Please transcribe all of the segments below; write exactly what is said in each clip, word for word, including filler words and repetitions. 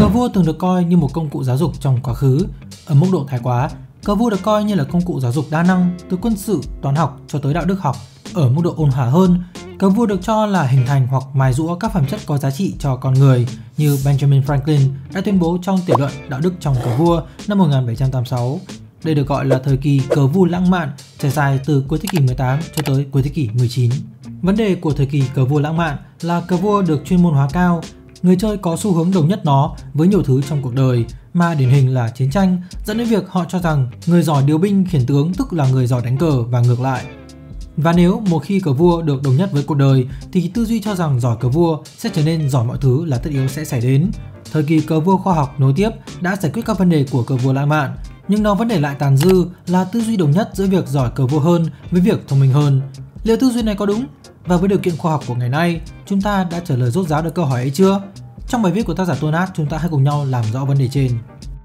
Cờ vua thường được coi như một công cụ giáo dục trong quá khứ. Ở mức độ thái quá, cờ vua được coi như là công cụ giáo dục đa năng từ quân sự, toán học cho tới đạo đức học. Ở mức độ ôn hòa hơn, cờ vua được cho là hình thành hoặc mài dũa các phẩm chất có giá trị cho con người, như Benjamin Franklin đã tuyên bố trong tiểu luận Đạo đức trong cờ vua năm một nghìn bảy trăm tám mươi sáu. Đây được gọi là thời kỳ cờ vua lãng mạn, trải dài từ cuối thế kỷ mười tám cho tới cuối thế kỷ mười chín. Vấn đề của thời kỳ cờ vua lãng mạn là cờ vua được chuyên môn hóa cao. Người chơi có xu hướng đồng nhất nó với nhiều thứ trong cuộc đời, mà điển hình là chiến tranh, dẫn đến việc họ cho rằng người giỏi điều binh khiển tướng tức là người giỏi đánh cờ và ngược lại. Và nếu một khi cờ vua được đồng nhất với cuộc đời thì tư duy cho rằng giỏi cờ vua sẽ trở nên giỏi mọi thứ là tất yếu sẽ xảy đến. Thời kỳ cờ vua khoa học nối tiếp đã giải quyết các vấn đề của cờ vua lãng mạn, nhưng nó vẫn để lại tàn dư là tư duy đồng nhất giữa việc giỏi cờ vua hơn với việc thông minh hơn. Liệu tư duy này có đúng? Và với điều kiện khoa học của ngày nay, chúng ta đã trả lời rốt ráo được câu hỏi ấy chưa? Trong bài viết của tác giả Tonat, chúng ta hãy cùng nhau làm rõ vấn đề trên.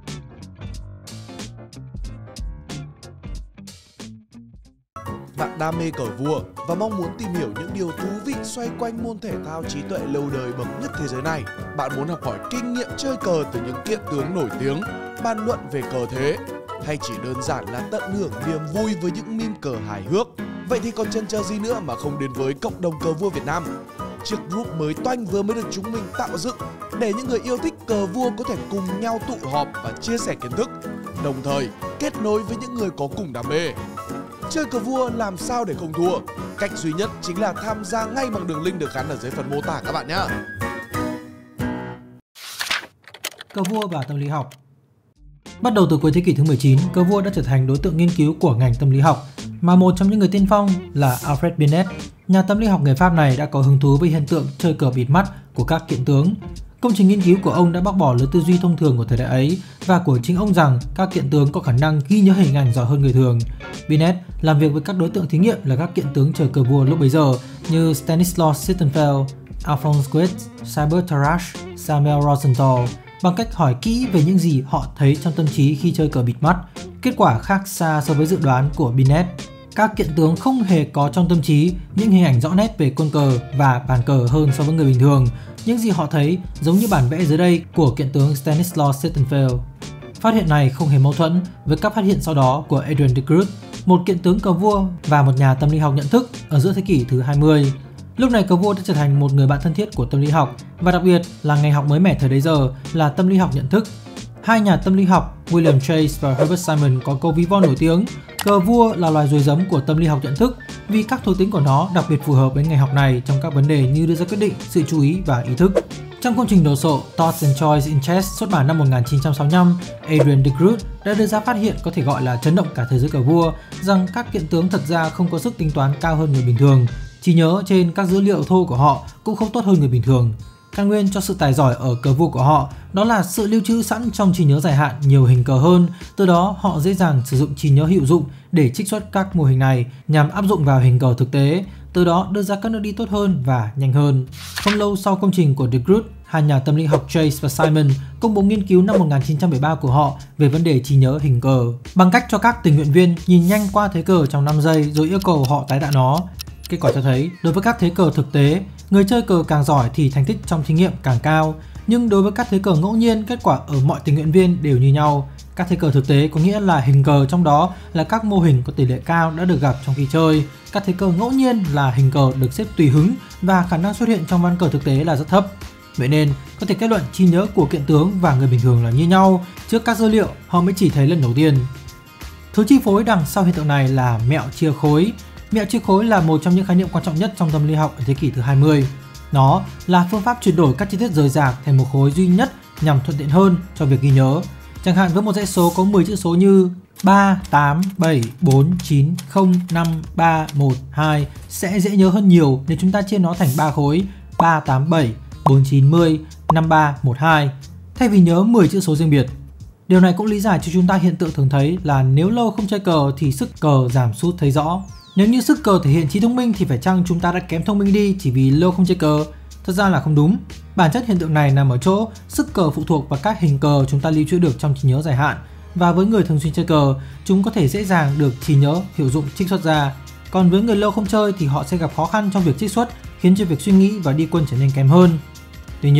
Bạn đam mê cờ vua và mong muốn tìm hiểu những điều thú vị xoay quanh môn thể thao trí tuệ lâu đời bậc nhất thế giới này. Bạn muốn học hỏi kinh nghiệm chơi cờ từ những kiện tướng nổi tiếng, bàn luận về cờ thế, hay chỉ đơn giản là tận hưởng niềm vui với những meme cờ hài hước? Vậy thì còn chần chờ gì nữa mà không đến với cộng đồng cờ vua Việt Nam? Chiếc group mới toanh vừa mới được chúng mình tạo dựng để những người yêu thích cờ vua có thể cùng nhau tụ họp và chia sẻ kiến thức, đồng thời kết nối với những người có cùng đam mê. Chơi cờ vua làm sao để không thua? Cách duy nhất chính là tham gia ngay bằng đường link được gắn ở dưới phần mô tả các bạn nhé. Cờ vua và tâm lý học. Bắt đầu từ cuối thế kỷ thứ mười chín, cờ vua đã trở thành đối tượng nghiên cứu của ngành tâm lý học, mà một trong những người tiên phong là Alfred Binet. Nhà tâm lý học người Pháp này đã có hứng thú với hiện tượng chơi cờ bịt mắt của các kiện tướng. Công trình nghiên cứu của ông đã bác bỏ lối tư duy thông thường của thời đại ấy và của chính ông rằng các kiện tướng có khả năng ghi nhớ hình ảnh giỏi hơn người thường. Binet làm việc với các đối tượng thí nghiệm là các kiện tướng chơi cờ vua lúc bấy giờ như Stanislaw Sittenfeld, Alphonse Goethe, Sibert Tarrasch, Samuel Rosenthal bằng cách hỏi kỹ về những gì họ thấy trong tâm trí khi chơi cờ bịt mắt. Kết quả khác xa so với dự đoán của Binet. Các kiện tướng không hề có trong tâm trí những hình ảnh rõ nét về quân cờ và bàn cờ hơn so với người bình thường. Những gì họ thấy giống như bản vẽ dưới đây của kiện tướng Stanislaw Sittenfeld. Phát hiện này không hề mâu thuẫn với các phát hiện sau đó của Adrian de Groot, một kiện tướng cờ vua và một nhà tâm lý học nhận thức ở giữa thế kỷ thứ hai mươi. Lúc này cờ vua đã trở thành một người bạn thân thiết của tâm lý học, và đặc biệt là ngành học mới mẻ thời bấy giờ là tâm lý học nhận thức. Hai nhà tâm lý học William Chase và Herbert Simon có câu ví von nổi tiếng: cờ vua là loài ruồi giấm của tâm lý học nhận thức vì các thuộc tính của nó đặc biệt phù hợp với ngành học này trong các vấn đề như đưa ra quyết định, sự chú ý và ý thức. Trong công trình đồ sộ Thoughts and Choice in Chess xuất bản năm một nghìn chín trăm sáu mươi lăm, Adrian de Groot đã đưa ra phát hiện có thể gọi là chấn động cả thế giới cờ vua rằng các kiện tướng thật ra không có sức tính toán cao hơn người bình thường. Trí nhớ trên các dữ liệu thô của họ cũng không tốt hơn người bình thường. Căn nguyên cho sự tài giỏi ở cờ vua của họ đó là sự lưu trữ sẵn trong trí nhớ dài hạn nhiều hình cờ hơn, từ đó họ dễ dàng sử dụng trí nhớ hữu dụng để trích xuất các mô hình này nhằm áp dụng vào hình cờ thực tế, từ đó đưa ra các nước đi tốt hơn và nhanh hơn. Không lâu sau công trình của de Groot, hai nhà tâm lý học Chase và Simon công bố nghiên cứu năm một nghìn chín trăm bảy mươi ba của họ về vấn đề trí nhớ hình cờ bằng cách cho các tình nguyện viên nhìn nhanh qua thế cờ trong năm giây rồi yêu cầu họ tái tạo nó. Kết quả cho thấy, đối với các thế cờ thực tế, người chơi cờ càng giỏi thì thành tích trong thí nghiệm càng cao. Nhưng đối với các thế cờ ngẫu nhiên, kết quả ở mọi tình nguyện viên đều như nhau. Các thế cờ thực tế có nghĩa là hình cờ trong đó là các mô hình có tỷ lệ cao đã được gặp trong khi chơi. Các thế cờ ngẫu nhiên là hình cờ được xếp tùy hứng và khả năng xuất hiện trong ván cờ thực tế là rất thấp. Vậy nên, có thể kết luận trí nhớ của kiện tướng và người bình thường là như nhau. Trước các dữ liệu, họ mới chỉ thấy lần đầu tiên. Thứ chi phối đằng sau hiện tượng này là mẹo chia khối. Mẹo chia khối là một trong những khái niệm quan trọng nhất trong tâm lý học ở thế kỷ thứ hai mươi. Nó là phương pháp chuyển đổi các chi tiết rời rạc thành một khối duy nhất nhằm thuận tiện hơn cho việc ghi nhớ. Chẳng hạn với một dãy số có mười chữ số như ba, tám, bảy, bốn, chín, không, năm, ba, một, hai sẽ dễ nhớ hơn nhiều nếu chúng ta chia nó thành ba khối ba, tám, bảy, bốn, chín, mười, năm, ba, một, hai thay vì nhớ mười chữ số riêng biệt. Điều này cũng lý giải cho chúng ta hiện tượng thường thấy là nếu lâu không chơi cờ thì sức cờ giảm sút thấy rõ. Nếu như sức cờ thể hiện trí thông minh thì phải chăng chúng ta đã kém thông minh đi chỉ vì lâu không chơi cờ? Thật ra là không đúng. Bản chất hiện tượng này nằm ở chỗ sức cờ phụ thuộc vào các hình cờ chúng ta lưu trữ được trong trí nhớ dài hạn, và với người thường xuyên chơi cờ, chúng có thể dễ dàng được trí nhớ hiệu dụng trích xuất ra. Còn với người lâu không chơi thì họ sẽ gặp khó khăn trong việc trích xuất, khiến cho việc suy nghĩ và đi quân trở nên kém hơn. Tuy nhiên,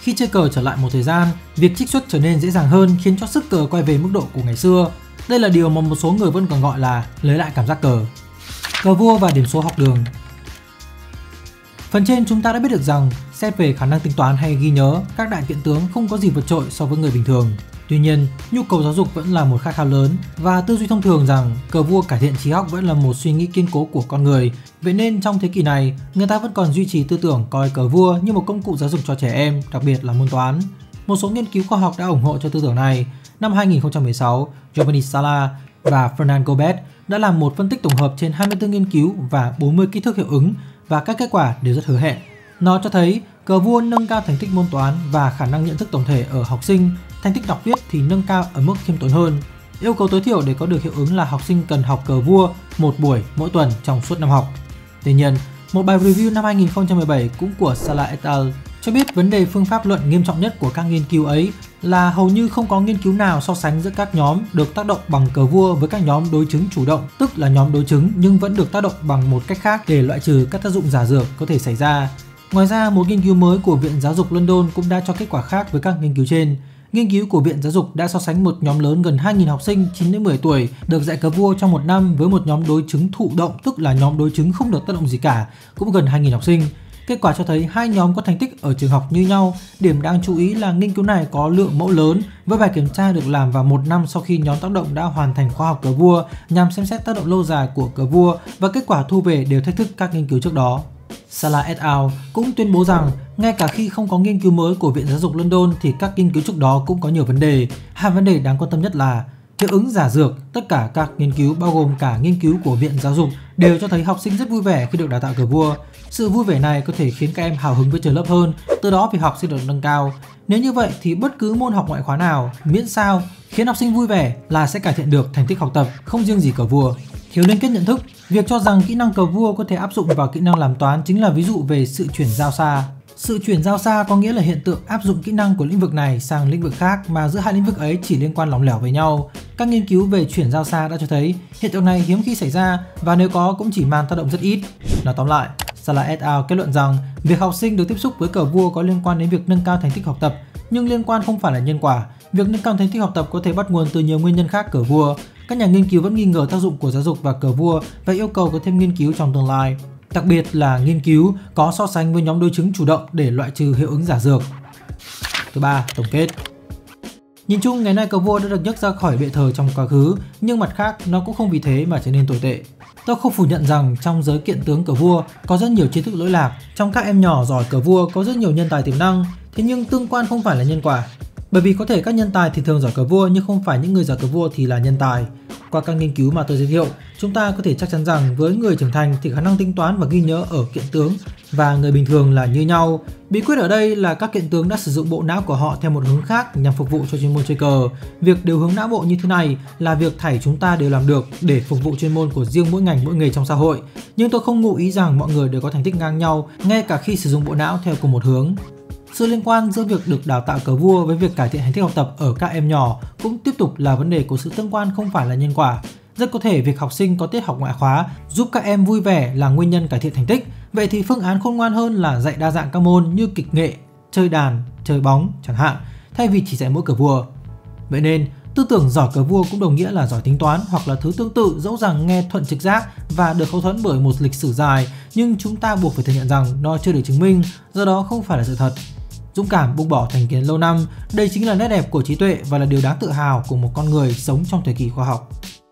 Khi chơi cờ trở lại một thời gian, việc trích xuất trở nên dễ dàng hơn khiến cho sức cờ quay về mức độ của ngày xưa. Đây là điều mà một số người vẫn còn gọi là lấy lại cảm giác cờ. Cờ vua và điểm số học đường. Phần trên chúng ta đã biết được rằng xét về khả năng tính toán hay ghi nhớ, các đại kiện tướng không có gì vượt trội so với người bình thường. Tuy nhiên, nhu cầu giáo dục vẫn là một khát khao lớn và tư duy thông thường rằng cờ vua cải thiện trí óc vẫn là một suy nghĩ kiên cố của con người. Vậy nên trong thế kỷ này, người ta vẫn còn duy trì tư tưởng coi cờ vua như một công cụ giáo dục cho trẻ em, đặc biệt là môn toán. Một số nghiên cứu khoa học đã ủng hộ cho tư tưởng này. Năm hai nghìn không trăm mười sáu, Giovanni Sala và Fernand Gobet đã làm một phân tích tổng hợp trên hai mươi tư nghiên cứu và bốn mươi kỹ thức hiệu ứng và các kết quả đều rất hứa hẹn. Nó cho thấy cờ vua nâng cao thành tích môn toán và khả năng nhận thức tổng thể ở học sinh, thành tích đọc viết thì nâng cao ở mức khiêm tốn hơn. Yêu cầu tối thiểu để có được hiệu ứng là học sinh cần học cờ vua một buổi mỗi tuần trong suốt năm học. Tuy nhiên, một bài review năm hai nghìn không trăm mười bảy cũng của Sala et al. Cho biết vấn đề phương pháp luận nghiêm trọng nhất của các nghiên cứu ấy là hầu như không có nghiên cứu nào so sánh giữa các nhóm được tác động bằng cờ vua với các nhóm đối chứng chủ động, tức là nhóm đối chứng nhưng vẫn được tác động bằng một cách khác để loại trừ các tác dụng giả dược có thể xảy ra. Ngoài ra, một nghiên cứu mới của Viện Giáo dục London cũng đã cho kết quả khác với các nghiên cứu trên. Nghiên cứu của Viện Giáo dục đã so sánh một nhóm lớn gần hai nghìn học sinh chín đến mười tuổi được dạy cờ vua trong một năm với một nhóm đối chứng thụ động, tức là nhóm đối chứng không được tác động gì cả, cũng gần hai nghìn học sinh. Kết quả cho thấy hai nhóm có thành tích ở trường học như nhau. Điểm đáng chú ý là nghiên cứu này có lượng mẫu lớn với bài kiểm tra được làm vào một năm sau khi nhóm tác động đã hoàn thành khóa học cờ vua nhằm xem xét tác động lâu dài của cờ vua, và kết quả thu về đều thách thức các nghiên cứu trước đó. Sala et al. Cũng tuyên bố rằng ngay cả khi không có nghiên cứu mới của Viện Giáo dục London thì các nghiên cứu trước đó cũng có nhiều vấn đề. Hai vấn đề đáng quan tâm nhất là hiệu ứng giả dược. Tất cả các nghiên cứu bao gồm cả nghiên cứu của Viện Giáo dục đều cho thấy học sinh rất vui vẻ khi được đào tạo cờ vua. Sự vui vẻ này có thể khiến các em hào hứng với trường lớp hơn, từ đó việc học sẽ được nâng cao. Nếu như vậy thì bất cứ môn học ngoại khóa nào, miễn sao khiến học sinh vui vẻ là sẽ cải thiện được thành tích học tập, không riêng gì cờ vua. Thiếu liên kết nhận thức. Việc cho rằng kỹ năng cờ vua có thể áp dụng vào kỹ năng làm toán chính là ví dụ về sự chuyển giao xa. Sự chuyển giao xa có nghĩa là hiện tượng áp dụng kỹ năng của lĩnh vực này sang lĩnh vực khác mà giữa hai lĩnh vực ấy chỉ liên quan lỏng lẻo với nhau. Các nghiên cứu về chuyển giao xa đã cho thấy hiện tượng này hiếm khi xảy ra và nếu có cũng chỉ mang tác động rất ít. Nói tóm lại, Sala et al. Kết luận rằng việc học sinh được tiếp xúc với cờ vua có liên quan đến việc nâng cao thành tích học tập, nhưng liên quan không phải là nhân quả. Việc nâng cao thành tích học tập có thể bắt nguồn từ nhiều nguyên nhân khác cờ vua. Các nhà nghiên cứu vẫn nghi ngờ tác dụng của giáo dục và cờ vua và yêu cầu có thêm nghiên cứu trong tương lai, đặc biệt là nghiên cứu có so sánh với nhóm đối chứng chủ động để loại trừ hiệu ứng giả dược. Thứ ba, tổng kết. Nhìn chung, ngày nay cờ vua đã được nhấc ra khỏi bệ thờ trong quá khứ, nhưng mặt khác nó cũng không vì thế mà trở nên tồi tệ. Tôi không phủ nhận rằng trong giới kiện tướng cờ vua có rất nhiều trí thức lỗi lạc, trong các em nhỏ giỏi cờ vua có rất nhiều nhân tài tiềm năng, thế nhưng tương quan không phải là nhân quả. Bởi vì có thể các nhân tài thì thường giỏi cờ vua nhưng không phải những người giỏi cờ vua thì là nhân tài. Qua các nghiên cứu mà tôi giới thiệu, chúng ta có thể chắc chắn rằng với người trưởng thành thì khả năng tính toán và ghi nhớ ở kiện tướng và người bình thường là như nhau. Bí quyết ở đây là các kiện tướng đã sử dụng bộ não của họ theo một hướng khác nhằm phục vụ cho chuyên môn chơi cờ. Việc điều hướng não bộ như thế này là việc thảy chúng ta đều làm được để phục vụ chuyên môn của riêng mỗi ngành mỗi nghề trong xã hội. Nhưng tôi không ngụ ý rằng mọi người đều có thành tích ngang nhau ngay cả khi sử dụng bộ não theo cùng một hướng. Sự liên quan giữa việc được đào tạo cờ vua với việc cải thiện thành tích học tập ở các em nhỏ cũng tiếp tục là vấn đề của sự tương quan không phải là nhân quả. Rất có thể việc học sinh có tiết học ngoại khóa giúp các em vui vẻ là nguyên nhân cải thiện thành tích. Vậy thì phương án khôn ngoan hơn là dạy đa dạng các môn như kịch nghệ, chơi đàn, chơi bóng chẳng hạn, thay vì chỉ dạy mỗi cờ vua. Vậy nên, tư tưởng giỏi cờ vua cũng đồng nghĩa là giỏi tính toán hoặc là thứ tương tự, dẫu rằng nghe thuận trực giác và được hậu thuẫn bởi một lịch sử dài, nhưng chúng ta buộc phải thừa nhận rằng nó chưa được chứng minh, do đó không phải là sự thật. Dũng cảm buông bỏ thành kiến lâu năm, đây chính là nét đẹp của trí tuệ và là điều đáng tự hào của một con người sống trong thời kỳ khoa học.